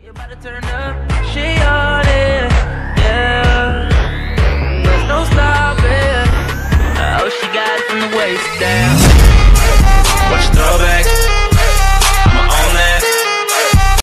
You about to turn up, she on it, yeah. There's no stopping. Oh, she got it from the waist down.